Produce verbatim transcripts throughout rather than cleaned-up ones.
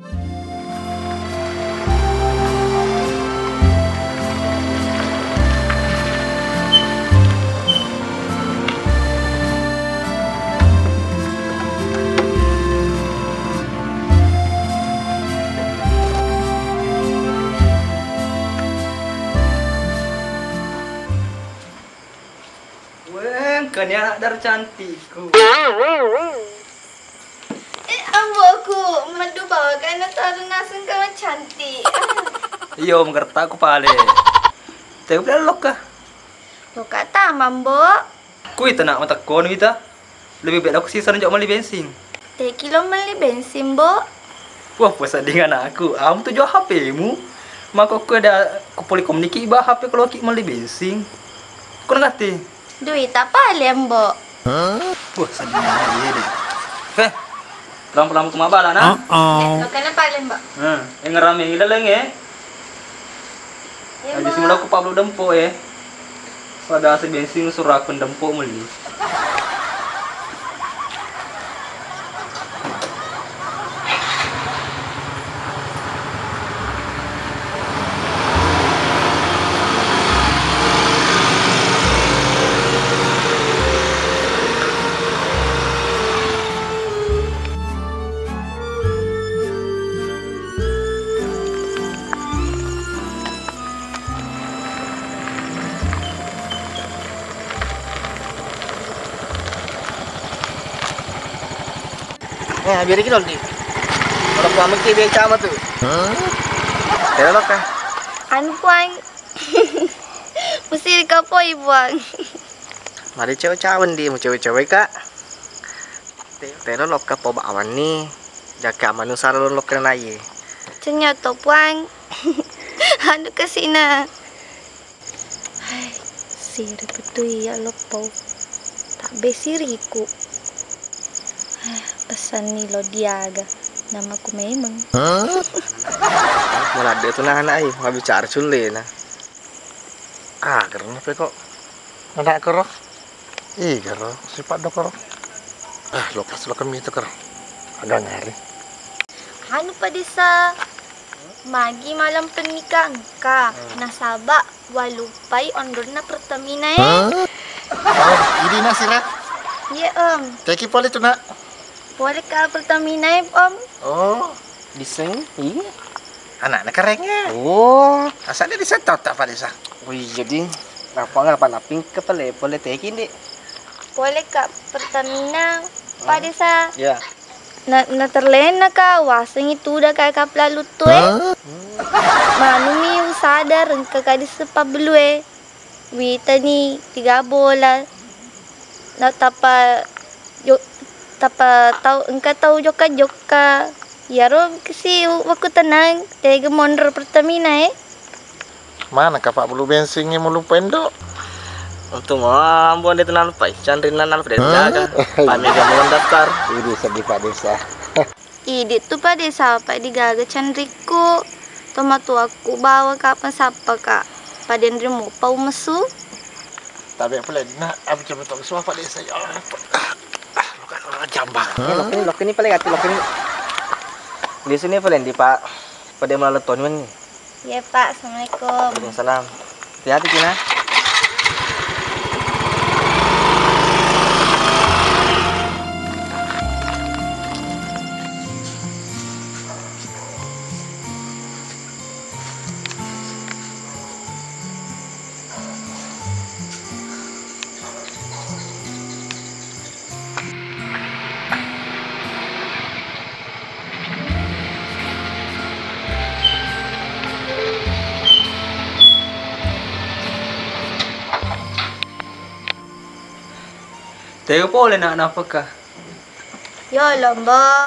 Kan ya anak dar cantikku. Eh, amboku, madu bawa kan taruh nasun kamu cantik. Iyo, mengerti aku pale. Tapi udah lok kah? Lo kata mambo. Kui tak nak matakon kita. Lebih baik aku sih sanjok mali bensin. Teh kilo meli bensin, Bo. Wah, puasa dengan aku. Am tu jual H P-mu. Maka aku ada aku boleh komunikasi bah H P kalau aku mali bensin. Kau ngerti? Duit apa lem, Bo? Wah, sedih dia deh. Heh, pelan-pelan ke mabala nah. Oh. Lo kena paling, Bo. Hmm, yang ngerame ini leng ya. Ya, Di sini aku Pablo dempo ya. Pada si bensin surah pendempo muli. Eh, biar kita lagi. Kalau kamu ke biar cama tu. Terus apa? Anu puang. Mesti dikapoi buang. Mari cewek cawan di, mau cewek-cewek kak. Terus lo ke pembawan ni, jaga manusia lo lo kena ye. Ternyata puang. Anu kesina. Hai, siri betul ya lo pau. Tak besiriku. Pesan ni lo diaga. Namaku memang. Malah dia tu nah anak mau bicara cule nah. Ah, kerana apa kok? Anak kerok? Ih, kerok. Sifat dok kerok. Ah, lokas lo kami itu kerok. Agak ngari. Anu pa desa. Magi malam pernikahan ka. Nasaba walupay ondor na Pertamina eh. Oh, ini nasi lah. Ya om. Teki poli tu nak. Boleh ka Pertamina eh om. Oh, desain? Iya. Anak-anak kerennya. Oh, asal dia desain tahu tak pada desa? Wih, jadi apa ngapa naping ke pale pole tekin dek? Boleh ka Pertamina pa desa. Ya. Na na terlena ka wasang itu dah kay kapla luto eh. Manu mi sadar ka kadis pa belu eh. Wita ni tiga bola. Na tapa yo tapa tahu engkau tahu joka joka. Ya rom kasi waktu tenang tega mondor Pertamina eh. Mana kapak bulu bensinnya mau lupain dok? Untuk mau ambuan dia tenang lupa, candrin nanal pada jaga. Kami gamulan daftar. Ini sedih Pak Desa. Ide tu Pak Desa Pak digaga candriku. Toma tu aku bawa kapan sapa kak. Paden remo pau mesu. Tapi apa lagi nak? Aku coba tahu semua Pak Desa ya. Luka luka jambang. Lok ini lok ini paling hati lok ini. Di sini paling di Pak. Pada malam tahun ini. Ya Pak, assalamualaikum. Waalaikumsalam. Hati-hati Cina. Tega boleh nak napakah? Yo lomba.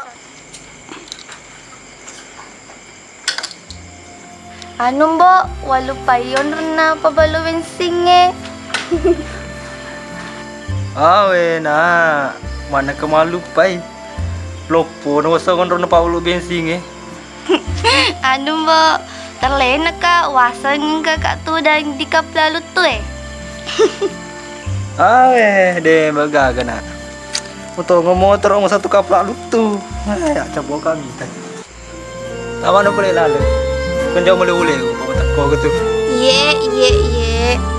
Anu mbok, walupayon na pabalo bensin eh. Awe na, mana kemalu pai. Lopo no sa kon na paulo bensin eh. Anu mbok, terlena ka wasan ka kak tu dan di kapla lutu eh. Awe deh bagaga na. Untuk ngomong motor ngomong satu kaplak lutu. Ay, coba kami tadi. Lama no boleh lalu. Kan jauh boleh boleh, bawa teko gitu. Ye, ye, ye.